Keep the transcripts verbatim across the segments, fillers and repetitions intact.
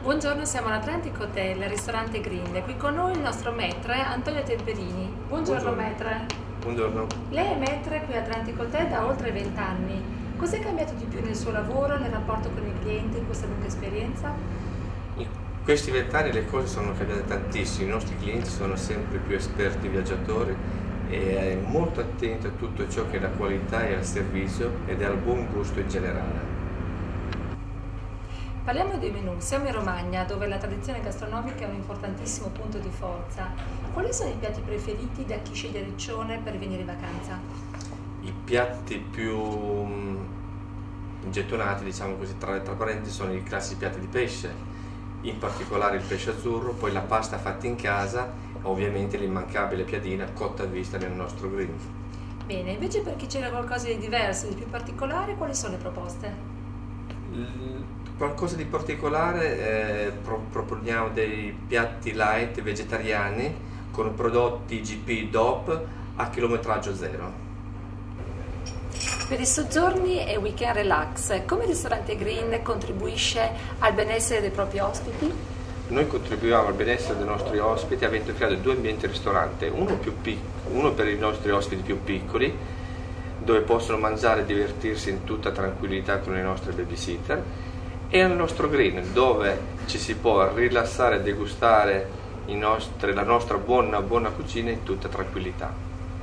Buongiorno, siamo all'Atlantic Hotel, ristorante Green. Qui con noi il nostro maître Antonio Temperini. Buongiorno, Buongiorno. maître. Buongiorno. Lei è maître qui all'Atlantic Hotel da oltre venti anni. Cos'è cambiato di più nel suo lavoro, nel rapporto con i clienti in questa lunga esperienza? In questi vent'anni le cose sono cambiate tantissimo, i nostri clienti sono sempre più esperti viaggiatori e è molto attento a tutto ciò che è la qualità e al servizio ed è al buon gusto in generale. Parliamo dei menù. Siamo in Romagna, dove la tradizione gastronomica è un importantissimo punto di forza. Quali sono i piatti preferiti da chi sceglie Riccione per venire in vacanza? I piatti più gettonati, diciamo così, tra, tra parentesi, sono i classici piatti di pesce, in particolare il pesce azzurro, poi la pasta fatta in casa, ovviamente l'immancabile piadina cotta a vista nel nostro grill. Bene, invece per chi cerca qualcosa di diverso, di più particolare, quali sono le proposte? L Qualcosa di particolare, eh, pro proponiamo dei piatti light vegetariani con prodotti G P D O P a chilometraggio zero. Per i soggiorni e weekend relax, come il ristorante Green contribuisce al benessere dei propri ospiti? Noi contribuiamo al benessere dei nostri ospiti avendo creato due ambienti ristorante, uno, più uno per i nostri ospiti più piccoli, dove possono mangiare e divertirsi in tutta tranquillità con i nostri babysitter, e al nostro Green, dove ci si può rilassare e degustare i nostri, la nostra buona, buona cucina in tutta tranquillità.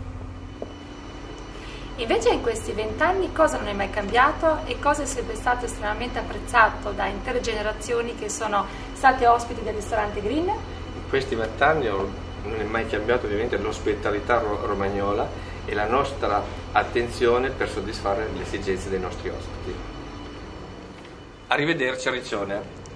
Invece in questi vent'anni cosa non è mai cambiato e cosa è sempre stato estremamente apprezzato da intere generazioni che sono state ospiti del ristorante Green? In questi vent'anni non è mai cambiato ovviamente l'ospitalità romagnola e la nostra attenzione per soddisfare le esigenze dei nostri ospiti. Arrivederci a Riccione.